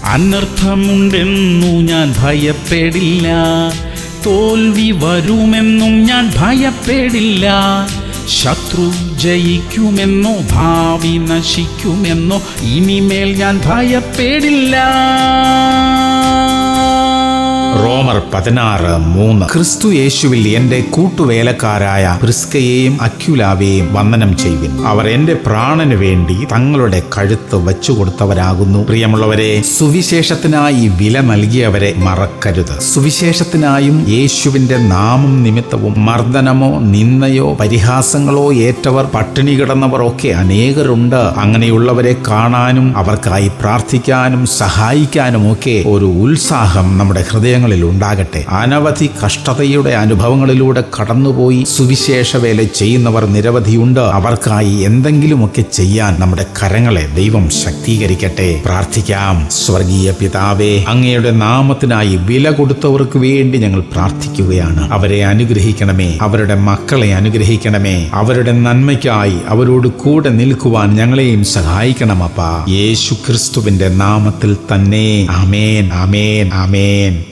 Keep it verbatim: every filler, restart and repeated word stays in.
അനർത്ഥമുണ്ടെന്നു ഞാൻ ഭയപ്പെടില്ല, തോൽവി വരുമെന്നും ഞാൻ ഭയപ്പെടില്ല. ശത്രു ജയിക്കുമെന്നോ ഭാവി നശിക്കുമെന്നോ ഇനിമേൽ ഞാൻ ഭയപ്പെടില്ല. റോമർ പതിനാറ് മൂന്ന്. ക്രിസ്തു യേശുവിൽ എന്റെ കൂട്ടുവേലക്കാരായ പ്രിസ്കയെയും അക്യുലാവെയും വന്ദനം ചെയ്യുവിൻ. അവർ എന്റെ പ്രാണന് വേണ്ടി തങ്ങളുടെ കഴുത്ത് വച്ചുകൊടുത്തവരാകുന്നു. പ്രിയമുള്ളവരെ, സുവിശേഷത്തിനായി വില നൽകിയവരെ മറക്കരുത്. സുവിശേഷത്തിനായും യേശുവിന്റെ നാമം നിമിത്തവും മർദ്ദനമോ നിന്ദയോ പരിഹാസങ്ങളോ ഏറ്റവർ, പട്ടിണി കിടന്നവർ ഒക്കെ അനേകരുണ്ട്. അങ്ങനെയുള്ളവരെ കാണാനും അവർക്കായി പ്രാർത്ഥിക്കാനും സഹായിക്കാനും ഒക്കെ ഒരു ഉത്സാഹം നമ്മുടെ ഹൃദയങ്ങളിൽ ഉണ്ടാകട്ടെ. അനവധി കഷ്ടതയുടെ അനുഭവങ്ങളിലൂടെ കടന്നുപോയി സുവിശേഷ വേല ചെയ്യുന്നവർ നിരവധിയുണ്ട്. അവർക്കായി എന്തെങ്കിലുമൊക്കെ ചെയ്യാൻ നമ്മുടെ കരങ്ങളെ ദൈവം ശക്തീകരിക്കട്ടെ. പ്രാർത്ഥിക്കാം. സ്വർഗീയ പിതാവേ, അങ്ങയുടെ നാമത്തിനായി വില കൊടുത്തവർക്ക് വേണ്ടി ഞങ്ങൾ പ്രാർത്ഥിക്കുകയാണ്. അവരെ അനുഗ്രഹിക്കണമേ, അവരുടെ മക്കളെ അനുഗ്രഹിക്കണമേ. അവരുടെ നന്മയ്ക്കായി അവരോട് കൂടെ നിൽക്കുവാൻ ഞങ്ങളെയും സഹായിക്കണമപ്പാ. യേശു ക്രിസ്തുവിന്റെ നാമത്തിൽ തന്നെ. ആമേൻ, ആമേൻ, ആമേൻ.